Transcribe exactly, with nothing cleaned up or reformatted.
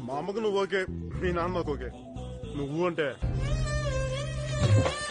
మా అమ్మకు నువ్వు ఓకే, మీ నాన్నకు ఓకే. నువ్వు అంటే